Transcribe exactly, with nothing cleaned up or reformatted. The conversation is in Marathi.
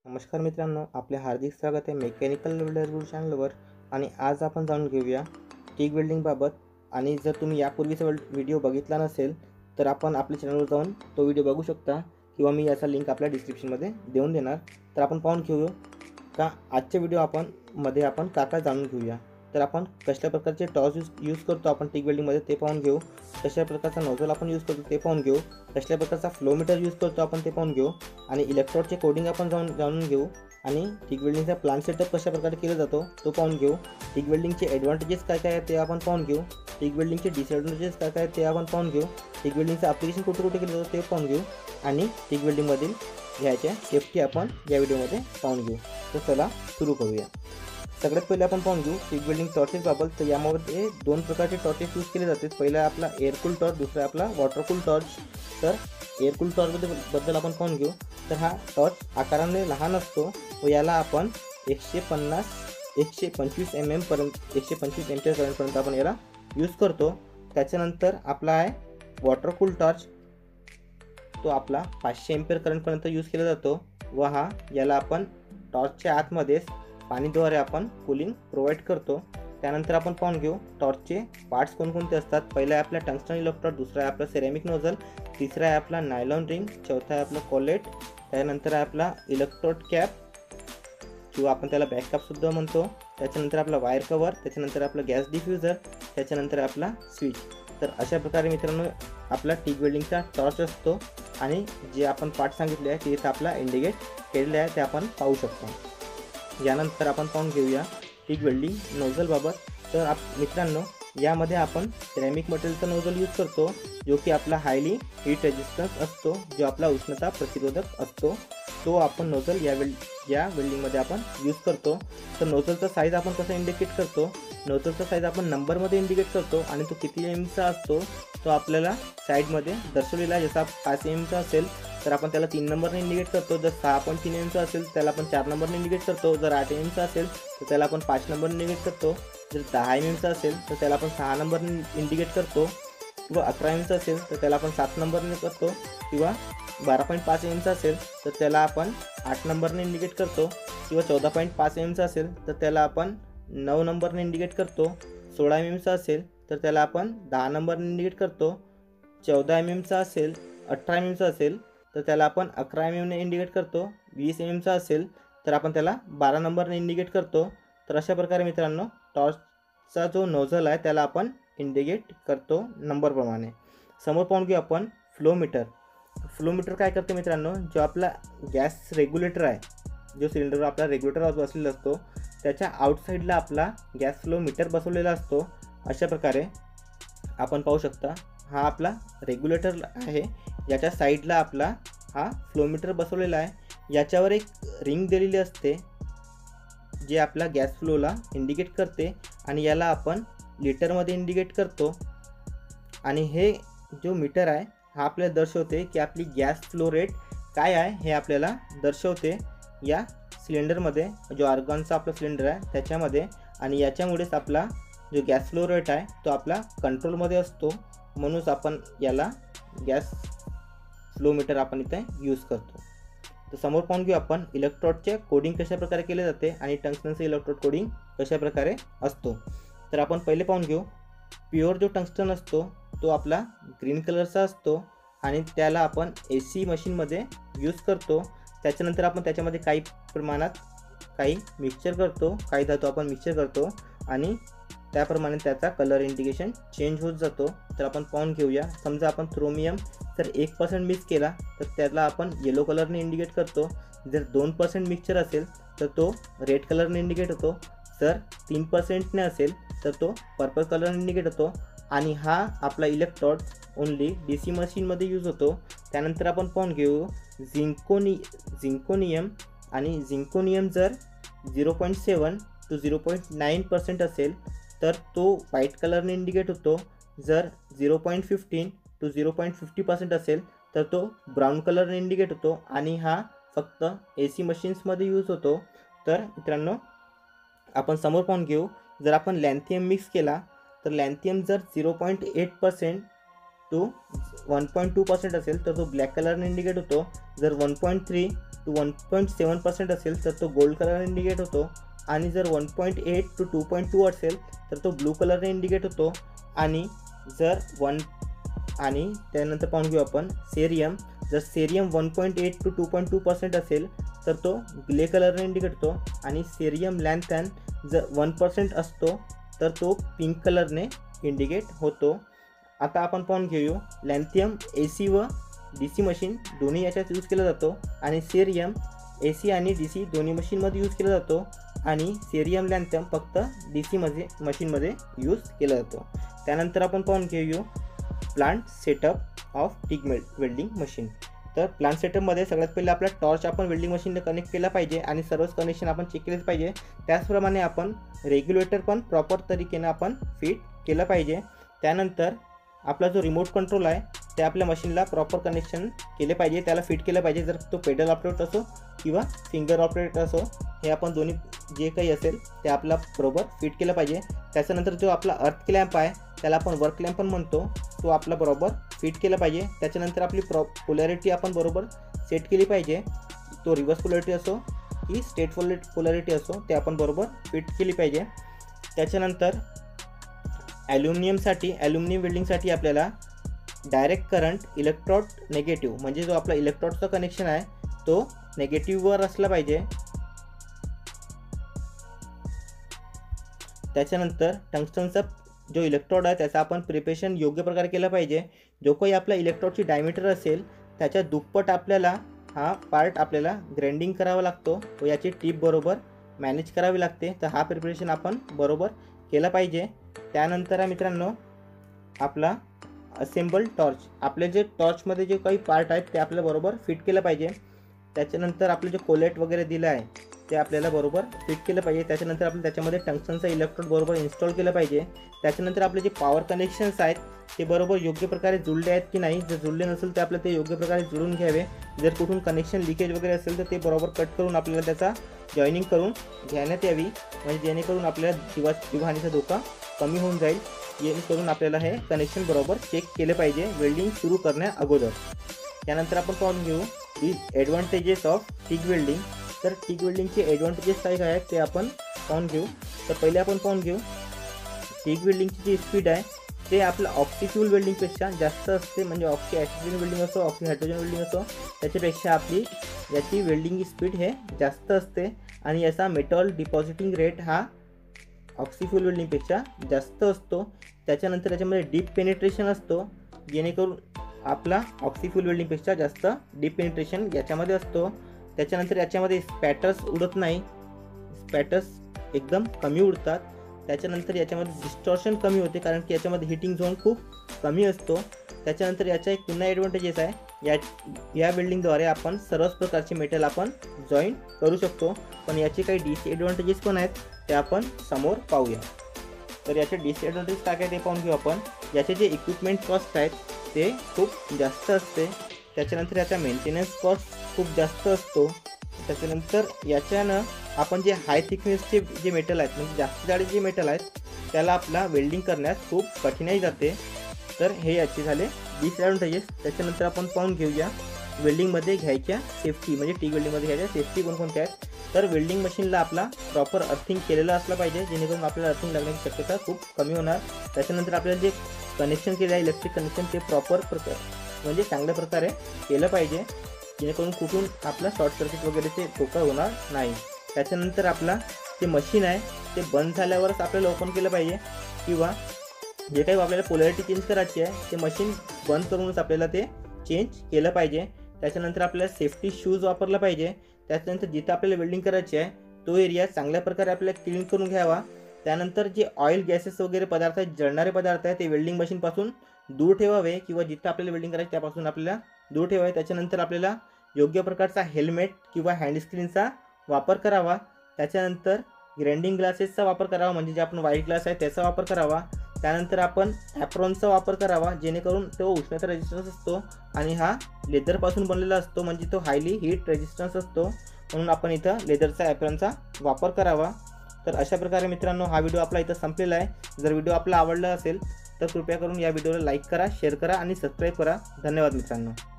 नमस्कार मित्रांनो, आपले हार्दिक स्वागत आहे मेकॅनिकल वेल्डर चॅनलवर. आणि आज आपण जाणून घेऊया टिक वेल्डिंगबाबत. आणि जर तुम्ही यापूर्वीचा व्हिडिओ बघितला नसेल तर आपण आपल्या चॅनलवर जाऊन तो व्हिडिओ बघू शकता किंवा मी याचा लिंक आपल्या डिस्क्रिप्शनमध्ये देऊन देणार. तर आपण पाहून घेऊ का आजच्या व्हिडिओ आपण मध्ये आपण का काय जाणून घेऊया. तर आपण कशा प्रकारचे टॉर्च यूज यूज करतो आपण टिक वेल्डिंगमध्ये ते पाहून घेऊ. कशा प्रकारचा नोझल आपण यूज करतो ते पाहून घेऊ. कसल्या प्रकारचा फ्लो मीटर यूज करतो आपण ते पाहून घेऊ. आणि इलेक्ट्रोडचे कोडिंग आपण जाऊन जाणून घेऊ. आणि टिक वेल्डिंगचा प्लांट सेटअप कशा प्रकारे केला जातो तो पाहून घेऊ. टिक वेल्डिंगचे ॲडव्हान्टेजेस काय काय आहेत ते आपण पाहून घेऊ. टिक वेल्डिंगचे डिसएडव्हान्टेजेस काय काय आहेत ते आपण पाहून घेऊ. टिक वेल्डिंगचं ॲप्लिकेशन कुठे कुठे केलं जातं ते पाहून घेऊ. आणि टिक वेल्डिंगमधील घ्यायच्या सेफ्टी आपण या व्हिडिओमध्ये पाहून घेऊ. तर चला सुरू करूया. सगळ्यात पहिले आपण पाहून घेऊ टिक वेल्डिंग टॉर्चेसबाबत. तर यामध्ये दोन प्रकारचे टॉर्चेस यूज केले जातात. पहिला आपला एअरकूल टॉर्च, दुसरा आपला वॉटरकूल टॉर्च. तर एअरकूल टॉर्चबद्दल आपण पाहून घेऊ. तर हा टॉर्च आकाराने लहान असतो व याला आपण एकशे पन्नास एकशे पंचवीस एम एमपर्यंत एकशे पंचवीस एम्पियर करंटपर्यंत आपण याला यूज करतो. त्याच्यानंतर आपला आहे वॉटरकूल टॉर्च. तो आपला पाचशे एम्पियर करंटपर्यंत यूज केला जातो व हा याला आपण टॉर्चच्या आतमध्येच पाणीद्वारे आपण कूलिंग प्रोव्हाइड करतो. त्यानंतर आपण पाहून घेऊ टॉर्चचे पार्ट्स कोणकोणते असतात. पहिला आहे आपला टंगस्टन इलेक्ट्रोड, दुसरा आहे आपला सेरॅमिक नोझल, तिसरा आहे आपला नायलॉन रिंग, चौथा आहे आपला कॉलेट, त्यानंतर आहे आपला इलेक्ट्रोड कॅप किंवा आपण त्याला बॅक कॅपसुद्धा म्हणतो. त्याच्यानंतर आपला वायर कवर, त्याच्यानंतर आपला गॅस डिफ्युजर, त्याच्यानंतर आपला स्विच. तर अशा प्रकारे मित्रांनो आपला टिक वेल्डिंगचा टॉर्च असतो. आणि जे आपण पार्ट सांगितले आहे ते इथं आपला इंडिकेट केलेले आहे ते आपण पाहू शकतो. यानंतर आपण पाहून घेऊया टिक वेल्डिंग नोझलबाबत. तर आप मित्रांनो यामध्ये आपण सिरॅमिक मटेरियलचा नोझल यूज करतो जो की आपला हायली हीट रेजिस्टन्स असतो, जो आपला उष्णता प्रतिरोधक असतो. तो आपण नोझल या वेल्ड या वेल्डिंगमध्ये आपण यूज करतो. तर नोझलचा साईज आपण कसं इंडिकेट करतो. नोझलचा साईज आपण नंबरमध्ये इंडिकेट करतो आणि तो किती एमचा असतो तो आपल्याला साईडमध्ये दर्शवलेला आहे. जसा पाच एमचा असेल तर आपण त्याला तीन नंबरने इंडिकेट करतो. जर सहा पॉईंट तीन एमचा असेल त्याला आपण चार नंबरने इंडिकेट करतो. जर आठ एमचा असेल तर त्याला आपण पाच नंबरने इंडिकेट करतो. जर दहा एमचा असेल तर त्याला आपण सहा नंबरने इंडिकेट करतो. किंवा अकरा एमचा असेल तर त्याला आपण सात नंबरने करतो. किंवा बारा पॉईंट पाच एमचा असेल तर त्याला आपण आठ नंबरने इंडिकेट करतो. किंवा चौदा पॉईंट पाच एमचा असेल तर त्याला आपण नऊ नंबरने इंडिकेट करतो. सोळा एम एमचा असेल तर त्याला आपण दहा नंबरने इंडिकेट करतो. चौदा एम एमचा असेल अठरा एम एमचा असेल तर त्याला आपण अकरा एम एमने इंडिकेट करतो. वीस एम एमचा असेल तर आपण त्याला बारा नंबरने इंडिकेट करतो. तर अशा प्रकारे मित्रांनो टॉर्चचा जो नोझल आहे त्याला आपण इंडिकेट करतो नंबरप्रमाणे. समोर पाहून घेऊ आपण फ्लो मीटर. फ्लो मीटर काय करते मित्रांनो, जो आपला गॅस रेग्युलेटर आहे, जो सिलेंडरवर आपला रेग्युलेटर बसलेला असतो त्याच्या आउटसाईडला आपला गॅस फ्लो मीटर बसवलेला असतो. अशा प्रकारे आपण पाहू शकता हा आपला रेग्युलेटर आहे, याच्या साईडला आपला हा फ्लो मीटर बसवलेला आहे. याच्यावर एक रिंग दिलेली असते जे आपला गॅस फ्लोला इंडिकेट करते आणि याला आपण लिटरमध्ये इंडिकेट करतो. आणि हे जो मीटर आहे हा आपल्याला दर्शवते की आपली गॅस फ्लो रेट काय आहे हे आपल्याला दर्शवते या सिलेंडरमध्ये, जो आर्गॉनचा आपला सिलेंडर आहे त्याच्यामध्ये. आणि याच्यामुळेच आपला जो गॅस फ्लो रेट आहे तो आपला कंट्रोलमध्ये असतो. म्हणूनच आपण याला गॅस फ्लो मीटर आपण इथे यूज करतो. तर समोर पाहून घेऊ आपण इलेक्ट्रोडचे कोडिंग कशा प्रकारे केले जाते आणि टंगस्टनचे इलेक्ट्रोड कोडिंग कशा प्रकारे असतो. तर आपण पहिले पाहून घेऊ प्युअर जो टंगस्टन असतो तो आपला ग्रीन कलरचा असतो आणि त्याला आपण ए सी मशीनमध्ये यूज करतो. त्याच्यानंतर आपण त्याच्यामध्ये काही प्रमाणात काही मिक्सचर करतो, काही धातू आपण मिक्सचर करतो आणि त्याप्रमाणे त्याचा कलर इंडिकेशन चेंज होत जातो. तर आपण पाहून घेऊया. समजा आपण क्रोमियम जर एक पर्सेंट मिक्स केला तर त्याला आपण येलो कलरने इंडिकेट करतो. जर दोन पर्सेंट मिक्सचर असेल तर तो रेड कलरने इंडिकेट होतो. जर तीन पर्सेंटने असेल तर तो पर्पल कलरने इंडिकेट होतो. आणि हा आपला इलेक्ट्रोड ओनली डी सी मशीनमध्ये यूज होतो. त्यानंतर आपण पाहून घेऊ झिंकोनी झिंकोनियम आणि झिंकोनियम जर zero point seven to zero point nine percent असेल तर तो व्हाईट कलरने इंडिकेट होतो. जर zero point fifteen to zero point fifty percent असेल तर तो ब्राऊन कलरने इंडिकेट होतो. आणि हा फक्त ए सी मशीन्समध्ये यूज होतो. तर मित्रांनो आपण समोर पाहून घेऊ जर आपण लॅन्थियम मिक्स केला तर लॅन्थियम जर zero point eight percent to one point two percent असेल तर तो ब्लॅक कलरने इंडिकेट होतो. जर one point three to one point seven percent असेल तर तो गोल्ड कलरने इंडिकेट होतो, आणि जर one point eight to two point two असेल तर तो ब्लू कलरने इंडिकेट होतो, आणि जर वन आणि त्यानंतर पाहून घेऊ आपण सेरियम. जर cerium one point eight to two point two percent असेल तर तो ग्रे कलरने इंडिकेट होतो, आणि सेरियम लॅन्थॅन जर वन पर्सेंट असतो तर तो पिंक कलरने इंडिकेट होतो. आता आपण पाहून घेऊ लॅन्थियम ए सी व डी सी मशीन दोन्ही याच्यात यूज केला जातो, आणि सेरियम ए सी आणि डी सी दोन्ही मशीनमध्ये यूज केला जातो, आणि सेरियम लॅन्थियम फक्त डी सीमध्ये मशीनमध्ये यूज केला जातो. त्यानंतर आपण पाहून घेऊ plant setup of TIG welding machine. तर प्लांट सेटअपमध्ये सगळ्यात पहिले आपला टॉर्च आपण वेल्डिंग मशीनने कनेक्ट केला पाहिजे, आणि सर्वच कनेक्शन आपण चेक केलेच पाहिजे. त्याचप्रमाणे आपण रेग्युलेटर पण प्रॉपर तरीकेने आपण फिट केलं पाहिजे. त्यानंतर आपला जो रिमोट कंट्रोल आहे ते आपल्या मशीनला प्रॉपर कनेक्शन केले पाहिजे, त्याला फिट केलं पाहिजे. जर तो पेडल ऑपरेट असो किंवा फिंगर ऑपरेट असो, हे आपण दोन्ही जे काही असेल ते आपला बरोबर फिट केलं पाहिजे. त्याच्यानंतर जो आपला अर्थ क्लॅम्प आहे त्याला आपण वर्क क्लॅम्प पण म्हणतो, तो आपला बरोबर फिट केला पाहिजे. त्याच्यानंतर आपली प्रॉ पोलॅरिटी आपण बरोबर सेट केली पाहिजे, तो रिव्हर्स पोलॅरिटी असो की स्ट्रेट पोलॅरिटी असो ते आपण बरोबर फिट केली पाहिजे. त्याच्यानंतर ॲल्युमिनियमसाठी ॲल्युमिनियम वेल्डिंगसाठी आपल्याला डायरेक्ट करंट इलेक्ट्रोड नेगेटिव्ह, म्हणजे जो आपला इलेक्ट्रोडचा कनेक्शन आहे तो नेगेटिव्हवर असला पाहिजे. त्याच्यानंतर टंगस्टनचा जो इलेक्ट्रोड आहे त्याचा आपण प्रिपरेशन योग्य प्रकारे केलं पाहिजे. जो काही आपला इलेक्ट्रोडची डायमीटर असेल त्याच्या दुप्पट आपल्याला हा पार्ट आपल्याला ग्राइंडिंग करावा लागतो व याची टीप बरोबर मॅनेज करावी लागते. तर हा प्रिपरेशन आपण बरोबर केला पाहिजे. त्यानंतर मित्रांनो आपला असेंबल टॉर्च, आपले जे टॉर्चमध्ये जे काही पार्ट आहेत ते आपल्याला बरोबर फिट केलं पाहिजे. त्याच्यानंतर आपलं जे कोलेट वगैरे दिलं आहे ते आपल्याला बरोबर फिट केलं पाहिजे. त्याच्यानंतर आपलं त्याच्यामध्ये टंगस्टनचा इलेक्ट्रोड बरोबर इन्स्टॉल केलं पाहिजे. त्याच्यानंतर आपले जे पॉवर कनेक्शन्स आहेत ते बरोबर योग्य प्रकारे जुळले आहेत की नाही, जर जुळले नसेल तर आपल्याला ते योग्य प्रकारे जुळून घ्यावे. जर कुठून कनेक्शन लिकेज वगैरे असेल तर ते बरोबर कट करून आपल्याला त्याचा जॉईनिंग करून घेण्यात यावी, म्हणजे जेणेकरून आपल्याला जीवा जीवहानीचा धोका कमी होऊन जाईल. जेणेकरून आपल्याला हे कनेक्शन बरोबर चेक केले पाहिजे वेल्डिंग सुरू करण्या अगोदर. त्यानंतर आपण पाहून घेऊ the advantages of TIG welding. तर टिक वेल्डिंगचे ॲडव्हान्टेजेस काय काय आहेत ते आपण पाहून घेऊ. तर पहिले आपण पाहून घेऊ टिक वेल्डिंगची जी स्पीड आहे ते आपलं ऑक्सीफ्यूल वेल्डिंगपेक्षा जास्त असते, म्हणजे ऑक्सी ॲसिड वेल्डिंग असो ऑक्सी हायड्रोजन वेल्डिंग असो त्याच्यापेक्षा आपली याची वेल्डिंग स्पीड हे जास्त असते, आणि याचा मेटल डिपॉझिटिंग रेट हा ऑक्सीफ्यूल वेल्डिंगपेक्षा जास्त असतो. त्याच्यानंतर याच्यामध्ये डीप पेनिट्रेशन असतो, जेणेकरून आपला ऑक्सीफ्यूल वेल्डिंगपेक्षा जास्त डीप पेनिट्रेशन याच्यामध्ये असतो. त्याच्यानंतर याच्यामध्ये स्पॅटर्स उडत नाही, स्पॅटर्स एकदम कमी उडतात. त्याच्यानंतर याच्यामध्ये डिस्टॉर्शन कमी होते, कारण की याच्यामध्ये हिटिंग झोन खूप कमी असतो. त्याच्यानंतर याचा एक पुन्हा ॲडव्हान्टेजेस आहे, या या वेल्डिंगद्वारे आपण सर्वच प्रकारचे मेटल आपण जॉईन करू शकतो. पण याचे काही डिसएडव्हान्टेजेस पण आहेत, ते आपण समोर पाहूया. तर याचे डिसएडव्हान्टेज काय काय ते पाहून घेऊ आपण. याचे जे इक्विपमेंट कॉस्ट आहेत ते खूप जास्त असते. त्याच्यानंतर याचा मेंटेनन्स कॉस्ट खूप जास्त असतो. त्याच्यानंतर याच्यानं आपण जे हाय थिकनेसचे जे मेटल आहेत, म्हणजे जास्त जाडे जे मेटल आहेत त्याला आपला वेल्डिंग करण्यास खूप कठीणाई जाते. तर हे याचे झाले डिसएडव्हान्टेजेस. त्याच्यानंतर आपण पाहून घेऊया वेल्डिंगमध्ये घ्यायच्या सेफ्टी, म्हणजे टिक वेल्डिंगमध्ये घ्यायच्या सेफ्टी कोणकोणत्या आहेत. तर वेल्डिंग मशीनला आपला प्रॉपर अर्थिंग केलेलं असलं पाहिजे, जेणेकरून आपल्याला अर्थिंग लागण्याची शक्यता खूप कमी होणार. त्याच्यानंतर आपल्याला जे कनेक्शन केलं आहे इलेक्ट्रिक कनेक्शन ते प्रॉपर प्रकार म्हणजे चांगल्या प्रकारे केलं पाहिजे, जेणेकरून कुठून आपला शॉर्ट सर्किट वगैरेचे धोका होणार नाही. त्याच्यानंतर आपला जे मशीन आहे ते बंद झाल्यावरच आपल्याला ओपन केलं पाहिजे, किंवा जे काही आपल्याला पोलॅरिटी चेंज करायची आहे ते मशीन बंद करूनच आपल्याला ते चेंज केलं पाहिजे. त्याच्यानंतर आपल्याला सेफ्टी शूज वापरला पाहिजे. त्याच्यानंतर जिथं आपल्याला वेल्डिंग करायची आहे तो एरिया चांगल्या प्रकारे आपल्याला क्लीन करून घ्यावा. त्यानंतर जे ऑइल गॅसेस वगैरे पदार्थ आहेत, जळणारे पदार्थ आहेत, ते वेल्डिंग मशीनपासून दूर ठेवावे, किंवा जिथं आपल्याला वेल्डिंग करायची त्यापासून आपल्याला दूर ठेवावे. त्याच्यानंतर आपल्याला योग्य प्रकारचा हेल्मेट किंवा हँडस्क्रीनचा वापर करावा. त्याच्यानंतर ग्राइंडिंग ग्लासेसचा वापर करावा, म्हणजे जे आपण व्हाईट ग्लास आहे त्याचा वापर करावा. त्यानंतर आपण ॲप्रॉनचा वापर करावा, जेणेकरून तो उष्णता रेजिस्टन्स असतो आणि हा लेदरपासून बनलेला असतो, म्हणजे तो हायली हीट रेजिस्टन्स असतो, म्हणून आपण इथं लेदरचा ॲप्रॉनचा वापर करावा. तर अशा प्रकारे मित्रांनो हा व्हिडिओ आपला इथं संपलेला आहे. जर व्हिडिओ आपला आवडला असेल तर कृपया करून या व्हिडिओला लाईक करा, शेअर करा आणि सबस्क्राईब करा. धन्यवाद मित्रांनो.